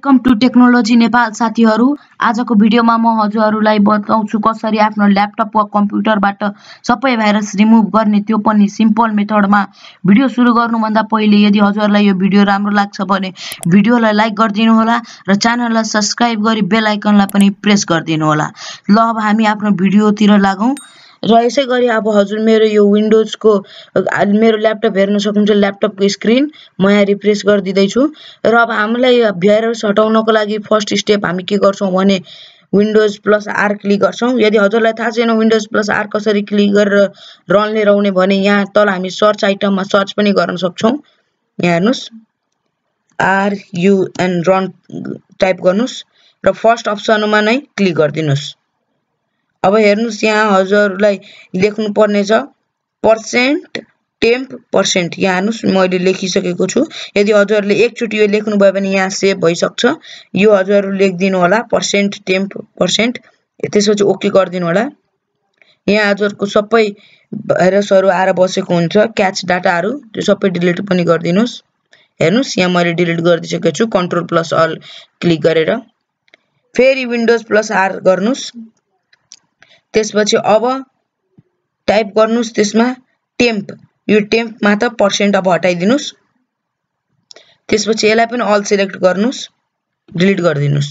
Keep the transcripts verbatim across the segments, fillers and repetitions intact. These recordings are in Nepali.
वेलकम टु टेक्नोलोजी नेपाल साथीहरु। आजको भिडियोमा म हजुरहरुलाई बताउँछु कसरी आफ्नो ल्यापटप वा कम्प्युटरबाट सबै भाइरस रिमुभ गर्ने, त्यो पनि सिम्पल मेथडमा। भिडियो सुरु गर्नुभन्दा पहिले यदि हजुरहरुलाई यो भिडियो राम्रो लाग्छ भने भिडियोलाई लाइक गरिदिनु होला र च्यानललाई सब्स्क्राइब गरी बेल आइकनलाई पनि प्रेस गरिदिनु होला। ल अब हामी आफ्नो भिडियोतिर लागौं। र यसै गरी अब हजुर मेरो यो विन्डोज को मेरो ल्यापटप हेर्न सक्नुहुन्छ, ल्यापटप को स्क्रिन म यहाँ रिफ्रेश गरिदिदै छु। र अब हामीलाई भाइरस हटाउनको लागि फर्स्ट स्टेप हामी के गर्छौं भने विन्डोज प्लस आर क्लिक गर्छौं। यदि हजुरलाई थाहा छैन विन्डोज प्लस आर कसरी क्लिक गरेर रन लिएर आउने भने यहाँ तल हामी सर्च आइटममा सर्च पनि गर्न सक्छौं। यहाँ हेर्नुस् R U N run type गर्नुस् र फर्स्ट अप्सनमा नै क्लिक गरिदिनुस्। अब हेर्नुस् यहाँ हजुरलाई लेख्नु पर्ने छ पर्सेन्ट टेम्प पर्सेन्ट। यहाँ हेर्नुस् मैले लेखिसकेको छु। यदि हजुरले एकचोटी यो लेख्नु भयो भने यहाँ सेभ भइसक्छ। यो हजुरले लेख्दिनु होला पर्सेन्ट टेम्प पर्सेन्ट। त्यसपछि ओके गरिदिनु होला। यहाँ हजुरको सबै भाइरसहरु आएर बसेको हुन्छ, क्याच डाटाहरु, त्यो सबै डिलिट पनि गरिदिनुस्। हेर्नुस् यहाँ मैले डिलिट गरिदिसकेको छु कन्ट्रोल प्लस अल क्लिक गरेर। फेरि विन्डोज प्लस आर गर्नुस्। त्यसपछि अब टाइप गर्नुस् त्यसमा टेम्प, यो टेम्प मा त पर्सेन्ट अब हटाइदिनुस्। त्यसपछि यसलाई पनि अल सिलेक्ट गर्नुस्, डिलिट गरिदिनुस्।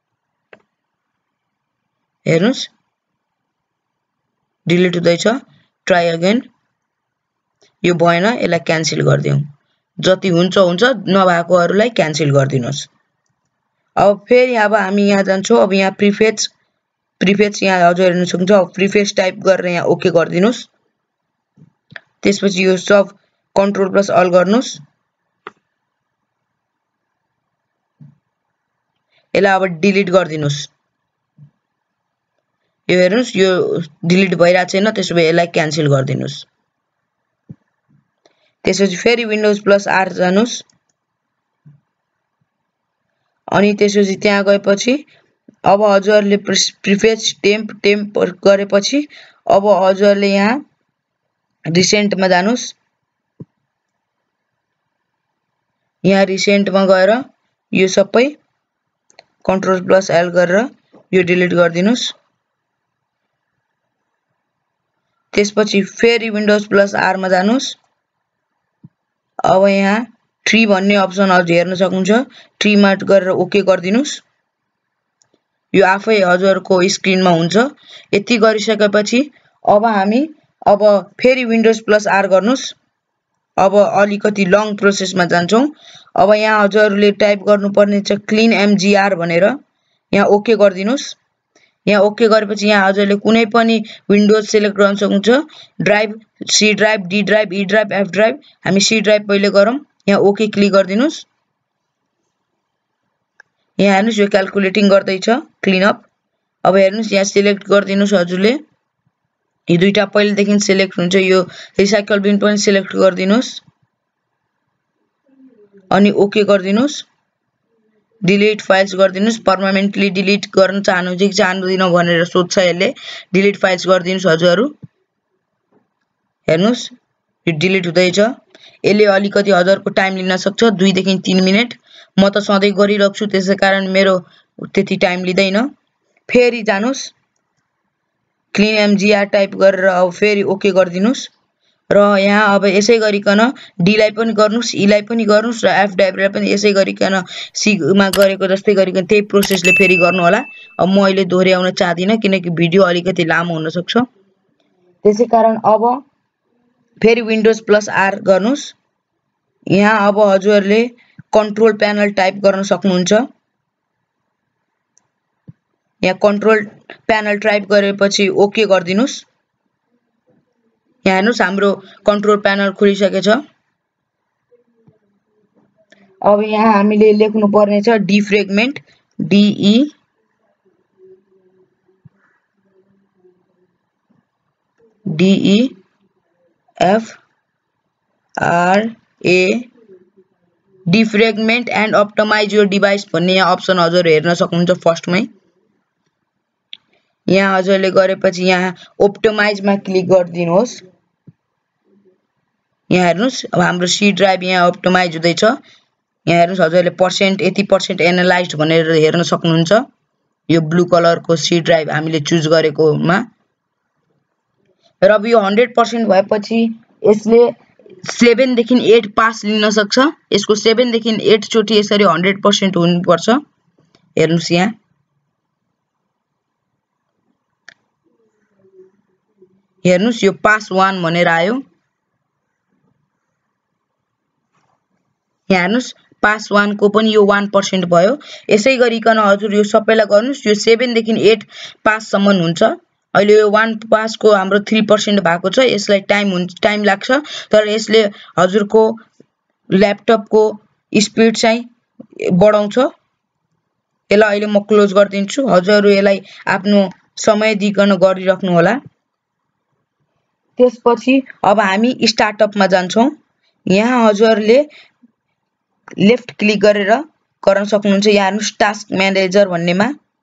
हेर्नुस् डिलिट हुँदैछ। Try again. यो भएन, यसलाई क्यान्सल गरिदिउँ। जति हुन्छ हुन्छ, नभएकोहरुलाई क्यान्सल गरिदिनुस्। अब फेरि अब हामी यहाँ जान्छौं। अब यहाँ प्रिफेच प्रिफेच यहाँ हजुर हेर्न सक्नुहुन्छ। प्रिफेच टाइप गरेर यहाँ ओके गरिदिनुस्। त्यसपछि यो सब कन्ट्रोल प्लस अल गर्नुस्। यसलाई अब डिलिट गरिदिनुस्। यो हेर्नुस् यो डिलिट भइरहेको छैन, त्यसैले यसलाई क्यान्सल गरिदिनुस्। त्यसपछि फेरि विन्डोज प्लस आर जानुस्। अनि त्यसपछि त्यहाँ गएपछि अब हजुरले प्रिफेच टेम्प टेम्प गरेपछि अब हजुरले यहाँ रिसेन्टमा जानुस्। यहाँ रिसेन्टमा गएर यो सबै कन्ट्रोल प्लस एल गरेर यो डिलिट गरिदिनुस्। त्यसपछि फेरि विन्डोज प्लस आर मा जानुस्। अब यहाँ ट्री भन्ने अप्सन हजुर हेर्न सक्नुहुन्छ, ट्री मा गरेर ओके गरिदिनुस्। यो आफै हजुरको स्क्रिनमा हुन्छ। यति गरिसकेपछि अब हामी अब फेरि विन्डोज प्लस आर गर्नुस्। अब अलिकति लङ प्रोसेसमा जान्छौं। अब यहाँ हजुरले टाइप गर्नुपर्ने छ क्लीन एमजीआर भनेर। यहाँ ओके गरिदिनुस्। यहाँ ओके गरेपछि यहाँ हजुरले कुनै पनि विन्डोज सिलेक्ट गर्न सक्नुहुन्छ। Drive, C drive, D drive, E drive, F drive. हामी सी ड्राइभ पहिले गरौँ। यहाँ ओके क्लिक गरिदिनुस्। यहाँ हेर्नुस् यो क्याल्कुलेटिङ गर्दैछ क्लिनअप। अब हेर्नुस् यहाँ सिलेक्ट गरिदिनुस् हजुरले। यो दुईटा पहिलेदेखि सिलेक्ट हुन्छ, यो रिसाइकल बिन पनि सिलेक्ट गरिदिनुस् अनि ओके गरिदिनुस्। डिलिट फाइल्स गरिदिनुस्। पर्मानेन्टली डिलिट गर्न चाहनुहुन्छ कि चाहनुहुँदैन भनेर सोध्छ यसले। डिलिट फाइल्स गरिदिनुस् हजुरहरु। हेर्नुस् यो डिलिट हुँदैछ। यसले अलिकति हजुरको टाइम लिन सक्छ, दुई देखि तीन मिनेट। म त सधैं गरिरहन्छु, त्यसैकारण मेरो त्यति टाइम लिँदैन। फेरि जानुस्। क्लीन एमजीआर टाइप गरेर अब फेरि ओके गरिदिनुस्। र यहाँ अब यसै गरिकन डी लाई पनि गर्नुस्, ई लाई पनि गर्नुस् र एफ ड्राइभलाई पनि यसै गरिकन सी मा गरेको जस्तै गरिकन त्यही प्रोसेसले फेरि गर्नु होला। अब म अहिले दोहोर्याउन चाहदिन किनकि भिडियो अलिकति लामो हुन सक्छ। त्यसैकारण अब फेरि विन्डोज प्लस आर गर्नुस्। यहाँ अब हजुरले कन्ट्रोल प्यानल टाइप गर्न सक्नुहुन्छ। यहाँ कन्ट्रोल प्यानल टाइप गरेपछि ओके गरिदिनुस्। यहाँ हेर्नुस् हाम्रो कन्ट्रोल प्यानल खुलिसकेछ। अब यहाँ हामीले लेख्नु पर्ने छ defragment, D E D E F R A defragment and optimise your device भन्ने यहाँ अप्सन हजुर हेर्न सक्नुहुन्छ फर्स्टमै। यहाँ हजुरले गरेपछि यहाँ अप्टिमाइज मा क्लिक गरिदिनुहोस्। यहाँ हेर्नुस् अब हाम्रो सी ड्राइभ यहाँ अप्टिमाइज हुँदैछ। यहाँ हेर्नुस् हजुरले पर्सेन्ट यति पर्सेन्ट एनालाइज्ड भनेर हेर्न सक्नुहुन्छ। यो ब्लू कलरको सी ड्राइभ हामीले चुज गरेकोमा र अब यो हन्ड्रेड पर्सेन्ट भएपछि यसले सेभेन देखि एट पास लिन सक्छ। यसको सेभेन देखि एट चोटि यसरी हन्ड्रेड पर्सेन्ट हुनुपर्छ। हेर्नुस् यहाँ हेर्नुस् यो पास वान भनेर आयो। यहाँ हेर्नुस् पास वान को पनि यो वान पर्सेन्ट भयो। यसै गरिकन हजुर यो सबैलाई गर्नुस्। यो सेभेन देखि एट पास सम्म हुन्छ। अहिले यो वान पास को हाम्रो थ्री पर्सेन्ट भएको छ। यसलाई टाइम हुन्छ टाइम लाग्छ, तर यसले हजुरको ल्यापटप को स्पिड चाहिँ बढाउँछ। यसलाई अहिले म क्लोज गरिदिन्छु। हजुरहरु यसलाई आफ्नो समय दिइकन गरिराख्नु होला। त्यसपछि अब हामी स्टार्टअपमा जान्छौं। यहाँ हजुरले लेफ्ट क्लिक गरेर गर्न सक्नुहुन्छ। यहाँ हेर्नुस् टास्क म्यानेजर भन्नेमा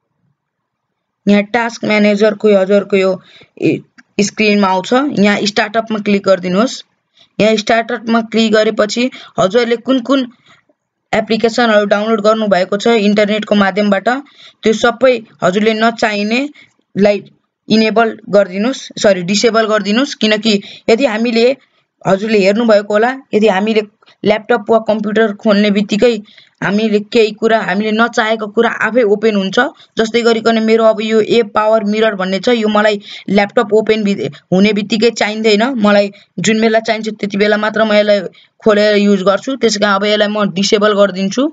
यहाँ टास्क म्यानेजर को हजुरको यो स्क्रिनमा आउँछ। यहाँ स्टार्टअपमा क्लिक गरिदिनुहोस्। यहाँ स्टार्टअपमा क्लिक गरेपछि हजुरले कुन कुन एप्लिकेसनहरु डाउनलोड गर्नु भएको छ इन्टरनेटको माध्यमबाट त्यो सबै हजुरले नचाहिने लाई इनेबल गरिदिनुस्, सरी डिसेबल गरिदिनुस्। किनकि यदि हामीले हजुरले हेर्नु भएको होला, यदि हामीले ल्यापटप वा कम्प्युटर खोल्ने बित्तिकै हामीले केही कुरा हामीले नचाहेको कुरा आफै ओपन हुन्छ। जस्तै गरिकन मेरो अब यो एप पावर मिरर भन्ने छ, यो मलाई ल्यापटप ओपन हुने बित्तिकै चाहिँदैन। मलाई जुन बेला चाहिन्छ त्यति बेला मात्र म यसलाई खोलेर युज गर्छु। त्यसैकारण अब यसलाई म डिसेबल गरिदिन्छु।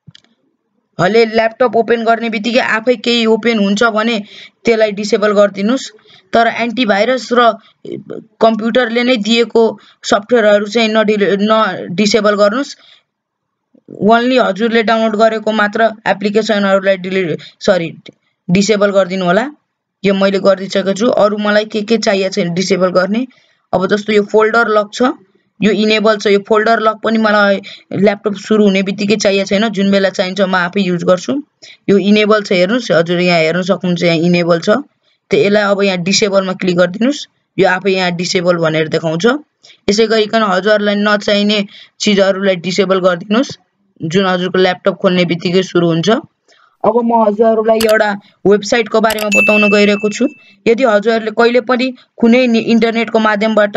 हले ल्यापटप ओपन गर्ने बित्तिकै आफै केही ओपन हुन्छ भने त्यसलाई डिसेबल गरिदिनुस्। तर एन्टिभाइरस र कम्प्युटरले नै दिएको सफ्टवेयरहरु चाहिँ न डिसेबल गर्नुस्। ओन्ली हजुरले डाउनलोड गरेको मात्र एप्लिकेसनहरुलाई डिलिट सरी डिसेबल गरिदिनु होला। यो मैले गरिदिसकेको छु। अरु मलाई के के चाहिएको छ डिसेबल गर्ने, अब जस्तो यो फोल्डर लक छ, यो इनेबल छ। यो फोल्डर लक पनि मलाई ल्यापटप सुरु हुने बित्तिकै चाहिएको छैन। जुन बेला चाहिन्छ म आफै युज गर्छु। यो इनेबल छ हेर्नुस्, हजुर यहाँ हेर्न सक्नुहुन्छ यहाँ इनेबल छ। त यसलाई अब यहाँ डिसेबलमा क्लिक गरिदिनुस्। यो आफै यहाँ डिसेबल भनेर देखाउँछ। यसै गरिकन हजुरलाई नचाहिने चीजहरुलाई डिसेबल गरिदिनुस् जुन हजुरको ल्यापटप खोल्ने बित्तिकै सुरु हुन्छ। अब म हजुरहरुलाई एउटा वेबसाइटको बारेमा बताउन गइरहेको छु। यदि हजुरले कहिले पनि कुनै इन्टरनेटको माध्यमबाट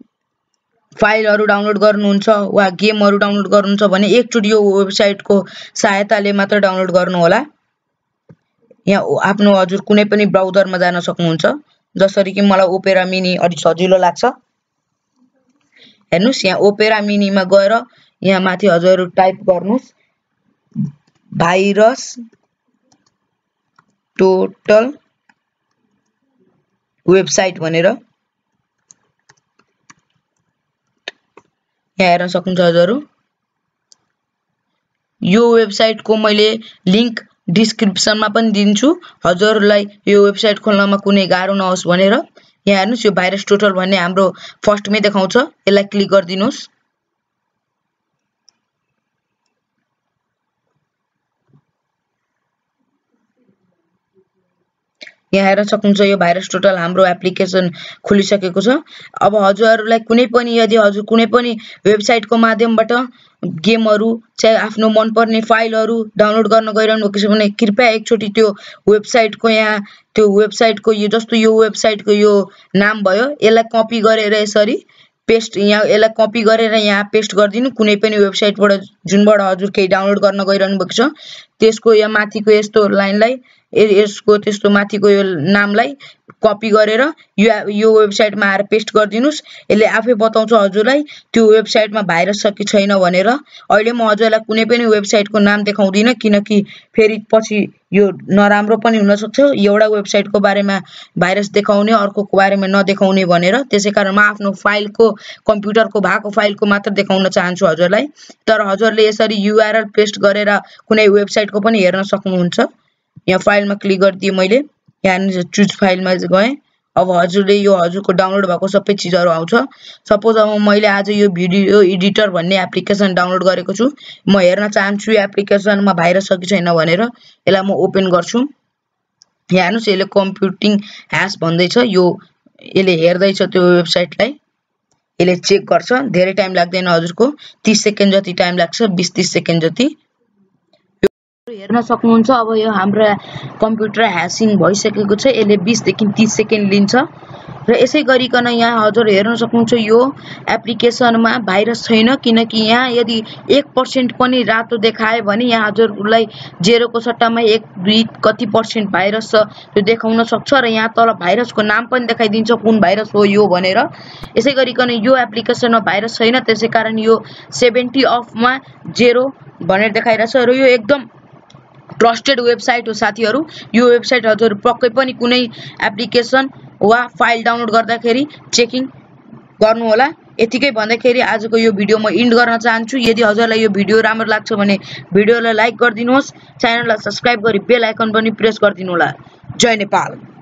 फाइलहरु डाउनलोड गर्नुहुन्छ वा गेमहरु डाउनलोड गर्नुहुन्छ भने एकचोटी यो वेबसाइटको सहायताले मात्र डाउनलोड गर्नु होला। यहाँ आफ्नो हजुर कुनै पनि ब्राउजरमा जान सक्नुहुन्छ। जसरी कि मलाई ओपेरा मिनी अलि सजिलो लाग्छ। हेर्नुस् यहाँ ओपेरा मिनीमा गएर यहाँ माथि हजुरहरु टाइप गर्नुस् भाइरस टोटल वेबसाइट भनेर। यहाँ हेर्न सक्नुहुन्छ हजुरहरु। यो वेबसाइटको मैले लिंक डिस्क्रिप्सनमा पनि दिन्छु। हजुरहरुलाई यो वेबसाइट खोल्नमा कुनै गाह्रो नहोस् भनेर। यहाँ हेर्नुस् यो भाइरस टोटल भन्ने हाम्रो फर्स्टमै देखाउँछ। यसलाई क्लिक गरिदिनुस्। यहाँ हेर्न सक्नुहुन्छ यो भाइरस टोटल हाम्रो एप्लिकेसन खुलिसकेको छ। अब हजुरहरुलाई कुनै पनि यदि हजुर कुनै पनि वेबसाइटको माध्यमबाट गेमहरु चाहिँ आफ्नो मनपर्ने फाइलहरु डाउनलोड गर्न गइरहनु भएको छ भने कृपया एकचोटी त्यो वेबसाइटको यहाँ त्यो वेबसाइटको यो जस्तो यो वेबसाइटको यो नाम भयो, यसलाई कपी गरेर यसरी पेस्ट यहाँ यसलाई कपी गरेर यहाँ पेस्ट गरिदिनु। कुनै पनि वेबसाइटबाट जुनबाट हजुर केही डाउनलोड गर्न गइरहनु भएको छ त्यसको यहाँ माथिको यस्तो लाइनलाई यसको त्यस्तो माथिको यो नामलाई कपी गरेर यो यो वेबसाइटमा आएर पेस्ट गरिदिनुस्। यसले आफै बताउँछ हजुरलाई त्यो वेबसाइटमा भाइरस छ कि छैन भनेर। अहिले म हजुरलाई कुनै पनि वेबसाइटको नाम देखाउँदिन किनकि फेरि पछि यो नराम्रो पनि हुन सक्छ। एउटा वेबसाइटको बारेमा भाइरस देखाउने अर्कोको बारेमा नदेखाउने भनेर। त्यसैकारण म आफ्नो फाइलको कम्प्युटरको भएको फाइलको मात्र देखाउन चाहन्छु हजुरलाई। तर हजुरले यसरी युआरएल पेस्ट गरेर कुनै वेबसाइटको पनि हेर्न सक्नुहुन्छ। यहाँ फाइलमा क्लिक गरिदिए मैले। यहाँ चुज फाइलमा गए। अब हजुरले यो हजुरको डाउनलोड भएको सबै चीजहरु आउँछ। सपोज अब मैले आज यो भिडियो एडिटर भन्ने एप्लिकेसन डाउनलोड गरेको छु। म हेर्न चाहन्छु यो एप्लिकेसनमा भाइरस छ कि छैन भनेर। यसलाई म ओपन गर्छु। यहाँ हेर्नुस् यसले कम्प्युटिङ ह्याश भन्दै छ। यो यसले हेर्दै छ त्यो वेबसाइटलाई। यसले चेक गर्छ धेरै टाइम लाग्दैन हजुरको तीस सेकेन्ड जति टाइम लाग्छ बीस तीस सेकेन्ड जति हेर्न सक्नुहुन्छ अब यो हाम्रो कम्प्युटर ह्यासिङ भइसकेको छ यसले बीस देखि तीस सेकेन्ड लिन्छ र यसै गरिकन यहाँ हजुर हेर्न सक्नुहुन्छ यो एप्लिकेसनमा भाइरस छैन किनकि यहाँ यदि एक पर्सेन्ट पनि रातो देखायो भने यहाँ हजुरलाई जेरो को सट्टामा एक दुई कति पर्सेन्ट भाइरस छ त्यो देखाउन सक्छ र यहाँ तल भाइरसको नाम पनि देखाइदिन्छ कुन भाइरस हो यो भनेर यसै गरिकन यो एप्लिकेसनमा भाइरस छैन त्यसैकारण यो सत्तर अफ मा जेरो भनेर देखाइरहेछ र यो एकदम ट्रस्टेड वेबसाइट हो साथीहरु यो वेबसाइट हजुर पक्कै पनि कुनै एप्लिकेसन वा फाइल डाउनलोड गर्दाखेरि चेकिङ गर्नु होला यतिकै भन्दाखेरि आजको यो भिडियो म इन्ड गर्न चाहन्छु यदि हजुरलाई यो भिडियो राम्रो लाग्छ भने भिडियोलाई लाइक गरिदिनुहोस् च्यानललाई सब्स्क्राइब गरी बेल आइकन पनि प्रेस गरिदिनु होला जय नेपाल।